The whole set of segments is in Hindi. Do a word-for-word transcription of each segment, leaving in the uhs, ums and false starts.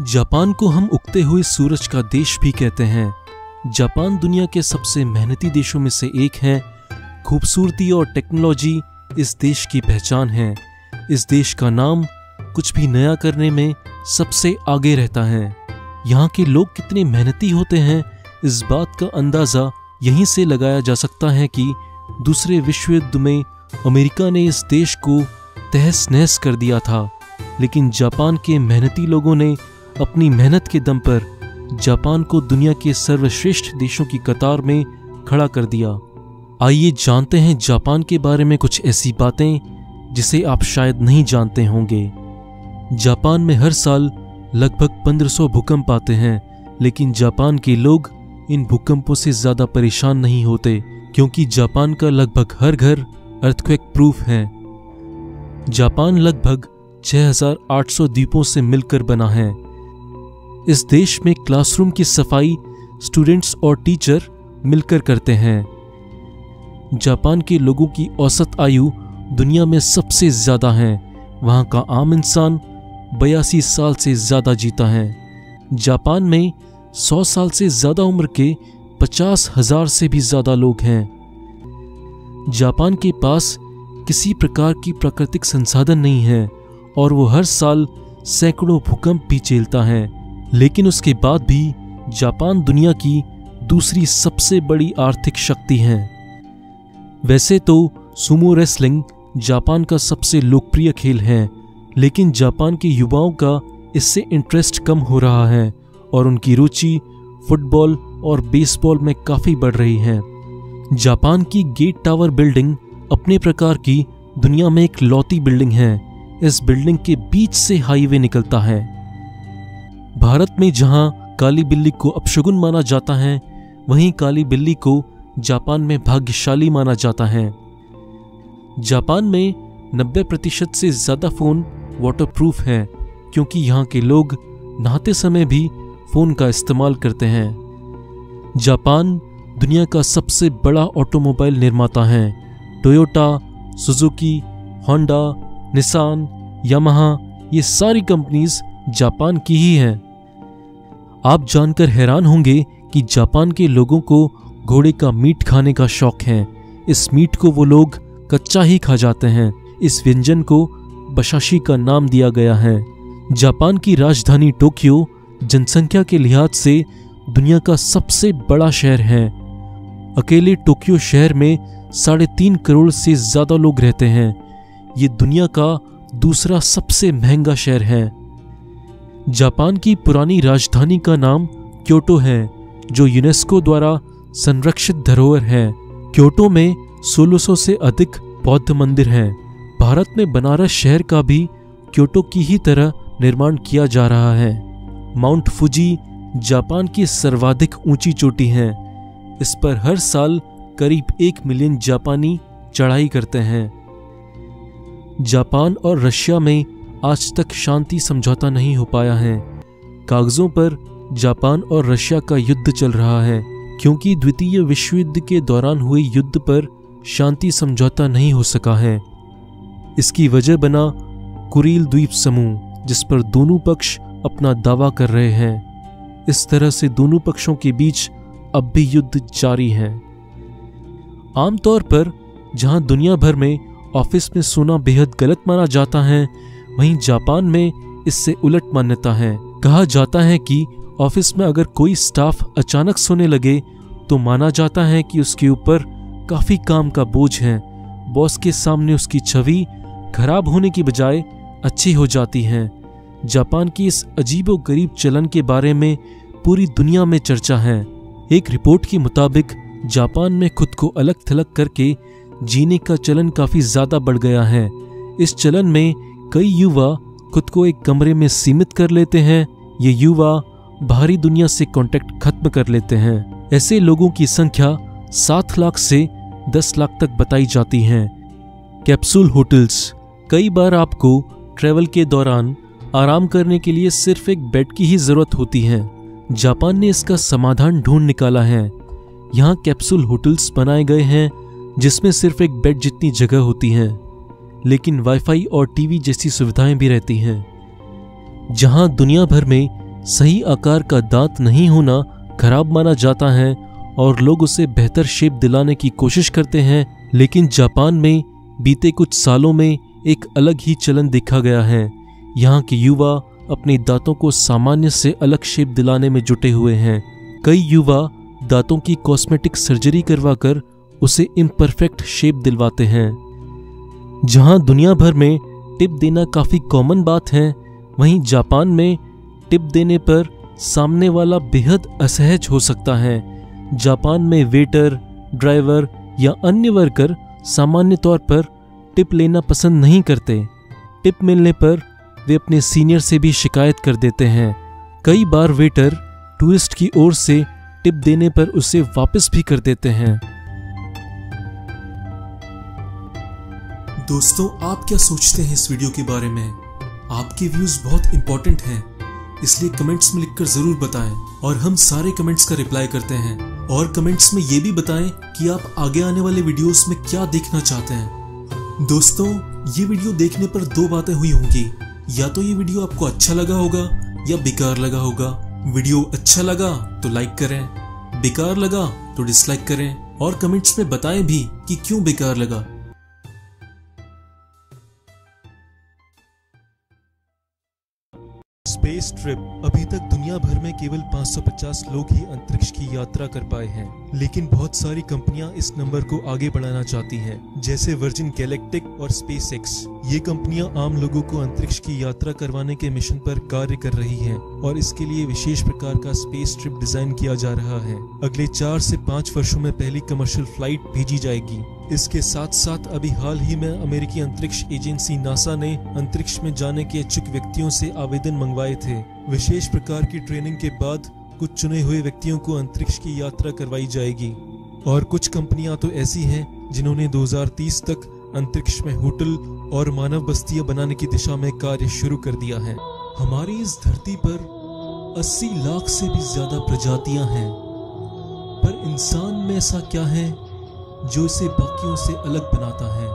जापान को हम उगते हुए सूरज का देश भी कहते हैं। जापान दुनिया के सबसे मेहनती देशों में से एक है। खूबसूरती और टेक्नोलॉजी इस देश की पहचान है। इस देश का नाम कुछ भी नया करने में सबसे आगे रहता है। यहाँ के लोग कितने मेहनती होते हैं, इस बात का अंदाज़ा यहीं से लगाया जा सकता है कि दूसरे विश्व युद्ध में अमेरिका ने इस देश को तहस नहस कर दिया था, लेकिन जापान के मेहनती लोगों ने अपनी मेहनत के दम पर जापान को दुनिया के सर्वश्रेष्ठ देशों की कतार में खड़ा कर दिया। आइए जानते हैं जापान के बारे में कुछ ऐसी बातें जिसे आप शायद नहीं जानते होंगे। जापान में हर साल लगभग पंद्रह सौ भूकंप आते हैं, लेकिन जापान के लोग इन भूकंपों से ज़्यादा परेशान नहीं होते, क्योंकि जापान का लगभग हर घर अर्थक्वेक प्रूफ है। जापान लगभग छह हज़ार आठ सौ द्वीपों से मिलकर बना है। इस देश में क्लासरूम की सफाई स्टूडेंट्स और टीचर मिलकर करते हैं। जापान के लोगों की औसत आयु दुनिया में सबसे ज़्यादा है। वहाँ का आम इंसान बयासी साल से ज़्यादा जीता है। जापान में सौ साल से ज़्यादा उम्र के पचास हजार से भी ज़्यादा लोग हैं। जापान के पास किसी प्रकार की प्राकृतिक संसाधन नहीं है और वो हर साल सैकड़ों भूकंप भी झेलता है, लेकिन उसके बाद भी जापान दुनिया की दूसरी सबसे बड़ी आर्थिक शक्ति है। वैसे तो सुमो रेसलिंग जापान का सबसे लोकप्रिय खेल है, लेकिन जापान के युवाओं का इससे इंटरेस्ट कम हो रहा है और उनकी रुचि फुटबॉल और बेसबॉल में काफ़ी बढ़ रही है। जापान की गेट टावर बिल्डिंग अपने प्रकार की दुनिया में एक लौती बिल्डिंग है। इस बिल्डिंग के बीच से हाईवे निकलता है। भारत में जहां काली बिल्ली को अपशगुन माना जाता है, वहीं काली बिल्ली को जापान में भाग्यशाली माना जाता है। जापान में नब्बे प्रतिशत से ज़्यादा फ़ोन वाटरप्रूफ है, क्योंकि यहाँ के लोग नहाते समय भी फ़ोन का इस्तेमाल करते हैं। जापान दुनिया का सबसे बड़ा ऑटोमोबाइल निर्माता है। Toyota, Suzuki, Honda, Nissan, Yamaha, ये सारी कंपनीज जापान की ही हैं। आप जानकर हैरान होंगे कि जापान के लोगों को घोड़े का मीट खाने का शौक है। इस मीट को वो लोग कच्चा ही खा जाते हैं। इस व्यंजन को बशाशी का नाम दिया गया है। जापान की राजधानी टोक्यो जनसंख्या के लिहाज से दुनिया का सबसे बड़ा शहर है। अकेले टोक्यो शहर में साढ़े तीन करोड़ से ज़्यादा लोग रहते हैं। ये दुनिया का दूसरा सबसे महंगा शहर है। जापान की पुरानी राजधानी का नाम क्योटो है, जो यूनेस्को द्वारा संरक्षित धरोहर है। क्योटो में सोलह सौ से अधिक बौद्ध मंदिर हैं। भारत में बनारस शहर का भी क्योटो की ही तरह निर्माण किया जा रहा है। माउंट फुजी जापान की सर्वाधिक ऊंची चोटी है। इस पर हर साल करीब एक मिलियन जापानी चढ़ाई करते हैं। जापान और रशिया में आज तक शांति समझौता नहीं हो पाया है। कागजों पर जापान और रशिया का युद्ध चल रहा है, क्योंकि द्वितीय विश्व युद्ध के दौरान हुए युद्ध पर शांति समझौता नहीं हो सका है। इसकी वजह बना कुरील द्वीप समूह, जिस पर दोनों पक्ष अपना दावा कर रहे हैं। इस तरह से दोनों पक्षों के बीच अब भी युद्ध जारी है। आमतौर पर जहां दुनिया भर में ऑफिस में सोना बेहद गलत माना जाता है, वहीं जापान में इससे उलट मान्यता है। कहा जाता है कि ऑफिस में अगर कोई स्टाफ अचानक सोने लगे तो माना जाता है कि उसके ऊपर काफ़ी काम का बोझ है। बॉस के सामने उसकी छवि खराब होने की बजाय अच्छी हो जाती है। जापान की इस अजीबोगरीब चलन के बारे में पूरी दुनिया में चर्चा है। एक रिपोर्ट के मुताबिक जापान में खुद को अलग थलग करके जीने का चलन काफ़ी ज़्यादा बढ़ गया है। इस चलन में कई युवा खुद को एक कमरे में सीमित कर लेते हैं। ये युवा बाहरी दुनिया से कांटेक्ट खत्म कर लेते हैं। ऐसे लोगों की संख्या सात लाख से दस लाख तक बताई जाती है। कैप्सूल होटल्स, कई बार आपको ट्रैवल के दौरान आराम करने के लिए सिर्फ एक बेड की ही ज़रूरत होती है। जापान ने इसका समाधान ढूंढ निकाला है। यहाँ कैप्सूल होटल्स बनाए गए हैं जिसमें सिर्फ एक बेड जितनी जगह होती है, लेकिन वाईफाई और टीवी जैसी सुविधाएं भी रहती हैं। जहां दुनिया भर में सही आकार का दांत नहीं होना खराब माना जाता है और लोग उसे बेहतर शेप दिलाने की कोशिश करते हैं। लेकिन जापान में बीते कुछ सालों में एक अलग ही चलन देखा गया है। यहाँ के युवा अपने दांतों को सामान्य से अलग शेप दिलाने में जुटे हुए हैं। कई युवा दांतों की कॉस्मेटिक सर्जरी करवाकर उसे इम्परफेक्ट शेप दिलवाते हैं। जहाँ दुनिया भर में टिप देना काफ़ी कॉमन बात है, वहीं जापान में टिप देने पर सामने वाला बेहद असहज हो सकता है। जापान में वेटर, ड्राइवर या अन्य वर्कर सामान्य तौर पर टिप लेना पसंद नहीं करते। टिप मिलने पर वे अपने सीनियर से भी शिकायत कर देते हैं। कई बार वेटर टूरिस्ट की ओर से टिप देने पर उसे वापस भी कर देते हैं। दोस्तों, आप क्या सोचते हैं इस वीडियो के बारे में? आपके व्यूज बहुत इंपॉर्टेंट हैं, इसलिए कमेंट्स में लिखकर जरूर बताएं और हम सारे कमेंट्स का रिप्लाई करते हैं। और कमेंट्स में ये भी बताएं कि आप आगे आने वाले वीडियोस में क्या देखना चाहते हैं। दोस्तों, ये वीडियो देखने पर दो बातें हुई होंगी। या तो ये वीडियो आपको अच्छा लगा होगा या बेकार लगा होगा। वीडियो अच्छा लगा तो लाइक करें, बेकार लगा तो डिसलाइक करें और कमेंट्स में बताएं भी कि क्यों बेकार लगा। Space trip. अभी तक दुनिया भर में केवल पाँच सौ पचास लोग ही अंतरिक्ष की यात्रा कर पाए हैं, लेकिन बहुत सारी कंपनियां इस नंबर को आगे बढ़ाना चाहती हैं, जैसे वर्जिन गैलेक्टिक और स्पेसएक्स। ये कंपनियां आम लोगों को अंतरिक्ष की यात्रा करवाने के मिशन पर कार्य कर रही हैं और इसके लिए विशेष प्रकार का स्पेस ट्रिप डिजाइन किया जा रहा है। अगले चार से पाँच वर्षों में पहली कमर्शियल फ्लाइट भेजी जाएगी। इसके साथ साथ अभी हाल ही में अमेरिकी अंतरिक्ष एजेंसी नासा ने अंतरिक्ष में जाने के इच्छुक व्यक्तियों से आवेदन मंगवाए थे। विशेष प्रकार की ट्रेनिंग के बाद कुछ चुने हुए व्यक्तियों को अंतरिक्ष की यात्रा करवाई जाएगी और कुछ कंपनियां तो ऐसी हैं जिन्होंने दो हज़ार तीस तक अंतरिक्ष में होटल और मानव बस्तियां बनाने की दिशा में कार्य शुरू कर दिया है। हमारी इस धरती पर अस्सी लाख से भी ज्यादा प्रजातियां हैं, पर इंसान में ऐसा क्या है जो इसे बाकियों से अलग बनाता है?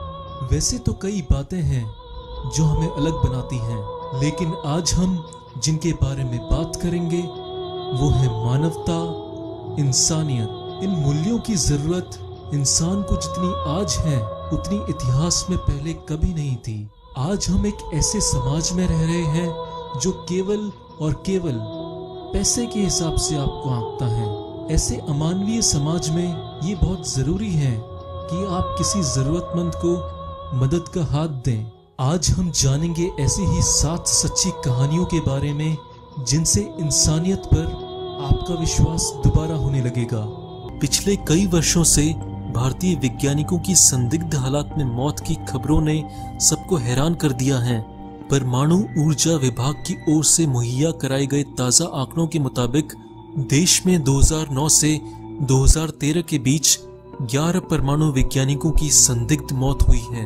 वैसे तो कई बातें हैं जो हमें अलग बनाती हैं, लेकिन आज हम जिनके बारे में बात करेंगे वो है मानवता, इंसानियत। इन मूल्यों की जरूरत इंसान को जितनी आज है उतनी इतिहास में पहले कभी नहीं थी। आज हम एक ऐसे समाज में रह रहे हैं जो केवल और केवल पैसे के हिसाब से आपको आंकता है। ऐसे अमानवीय समाज में ये बहुत जरूरी है कि आप किसी जरूरतमंद को मदद का हाथ दें। आज हम जानेंगे ऐसी ही सात सच्ची कहानियों के बारे में जिनसे इंसानियत पर आपका विश्वास दोबारा होने लगेगा। पिछले कई वर्षों से भारतीय वैज्ञानिकों की संदिग्ध हालात में मौत की खबरों ने सबको हैरान कर दिया है। परमाणु ऊर्जा विभाग की ओर से मुहैया कराए गए ताज़ा आंकड़ों के मुताबिक देश में दो हज़ार नौ से दो हज़ार तेरह के बीच ग्यारह परमाणु वैज्ञानिकों की संदिग्ध मौत हुई है।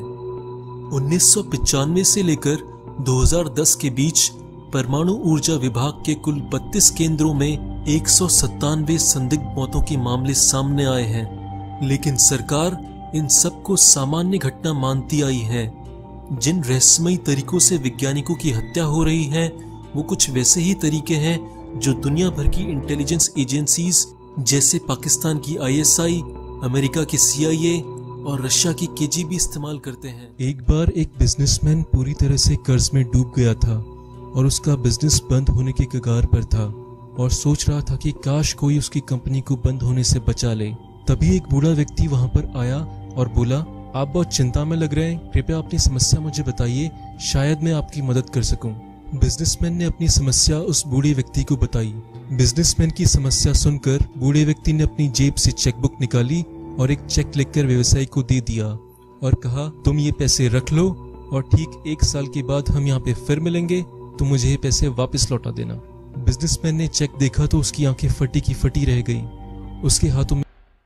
उन्नीस सौ पचानवे से लेकर दो हज़ार दस के बीच परमाणु ऊर्जा विभाग के कुल बत्तीस केंद्रों में एक सौ सत्तानवे संदिग्ध मौतों के मामले सामने आए हैं, लेकिन सरकार इन सबको सामान्य घटना मानती आई है। जिन रहस्यमयी तरीकों से वैज्ञानिकों की हत्या हो रही है वो कुछ वैसे ही तरीके हैं जो दुनिया भर की इंटेलिजेंस एजेंसीज जैसे पाकिस्तान की आई एस आई, अमेरिका की सी आई ए और रशिया की के जी बी इस्तेमाल करते हैं। एक बार एक बिजनेसमैन पूरी तरह से कर्ज में डूब गया था और उसका बिजनेस बंद होने के कगार पर था और सोच रहा था कि काश कोई उसकी कंपनी को बंद होने से बचा ले। तभी एक बूढ़ा व्यक्ति वहां पर आया और बोला, आप बहुत चिंता में लग रहे हैं, कृपया अपनी समस्या मुझे बताइए, शायद मैं आपकी मदद कर सकूं। बिजनेसमैन ने अपनी समस्या उस बूढ़े व्यक्ति को बताई। बिजनेसमैन की समस्या सुनकर बूढ़े व्यक्ति ने अपनी जेब से चेकबुक निकाली और एक चेक लिखकर व्यवसायी को दे दिया और कहा, तुम ये पैसे रख लो और ठीक एक साल के बाद हम यहाँ पे फिर मिलेंगे, तुम मुझे ये पैसे वापस लौटा देना। बिजनेसमैन ने चेक देखा तो उसकी आंखें फटी की फटी रह गई। उसके हाथों में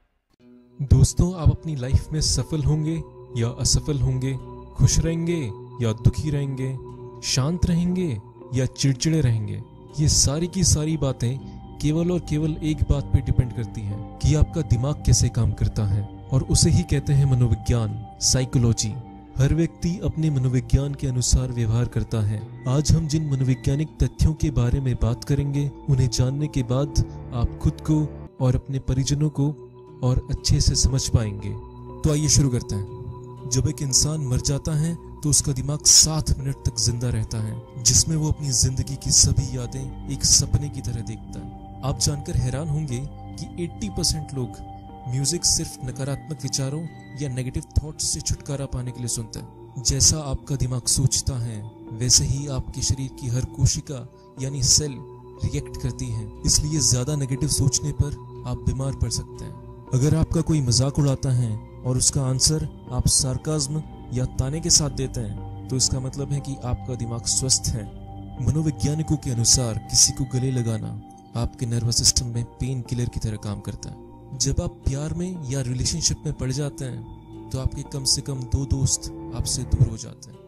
दोस्तों, आप अपनी लाइफ में सफल होंगे या असफल होंगे, खुश रहेंगे या दुखी रहेंगे, शांत रहेंगे या चिड़चिड़े रहेंगे, ये सारी की सारी बातें केवल और केवल एक बात पे डिपेंड करती हैं कि आपका दिमाग कैसे काम करता है, और उसे ही कहते हैं मनोविज्ञान, साइकोलॉजी। हर व्यक्ति अपने मनोविज्ञान के अनुसार व्यवहार करता है। आज हम जिन मनोवैज्ञानिक तथ्यों के बारे में बात करेंगे, उन्हें जानने के बाद आप खुद को और अपने परिजनों को और अच्छे से समझ पाएंगे। तो आइए शुरू करते हैं। जब एक इंसान मर जाता है तो उसका दिमाग सात मिनट तक जिंदा रहता है, जिसमें वो अपनी जिंदगी की सभी यादें एक सपने की तरह देखता है। आप जानकर हैरान होंगे कि अस्सी परसेंट लोग म्यूजिक सिर्फ नकारात्मक विचारों या नेगेटिव थॉट्स से छुटकारा पाने के लिए सुनते हैं। जैसा आपका दिमाग सोचता है, वैसे ही आपके शरीर की हर कोशिका यानी सेल रिएक्ट करती है। इसलिए ज्यादा नेगेटिव सोचने पर आप बीमार पड़ सकते हैं। अगर आपका कोई मजाक उड़ाता है और उसका आंसर आप सार्काज्म या ताने के साथ देते हैं, तो इसका मतलब है कि आपका दिमाग स्वस्थ है। मनोवैज्ञानिकों के अनुसार किसी को गले लगाना आपके नर्वस सिस्टम में पेन किलर की तरह काम करता है। जब आप प्यार में या रिलेशनशिप में पड़ जाते हैं तो आपके कम से कम दो दोस्त आपसे दूर हो जाते हैं।